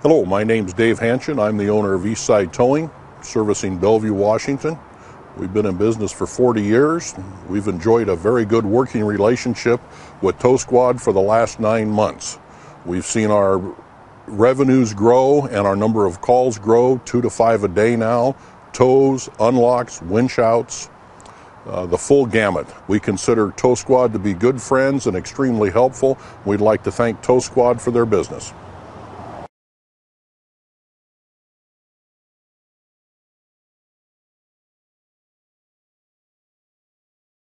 Hello, my name's Dave Hanchin. I'm the owner of Eastside Towing, servicing Bellevue, Washington. We've been in business for 40 years. We've enjoyed a very good working relationship with Tow Squad for the last 9 months. We've seen our revenues grow and our number of calls grow 2 to 5 a day now. Tows, unlocks, winch outs, the full gamut. We consider Tow Squad to be good friends and extremely helpful. We'd like to thank Tow Squad for their business.